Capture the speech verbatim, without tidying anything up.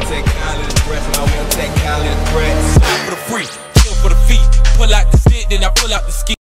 take kindly to breath, and I won't take kindly to threats. For the free, kill for the feet. Pull out the stick, then I pull out the ski.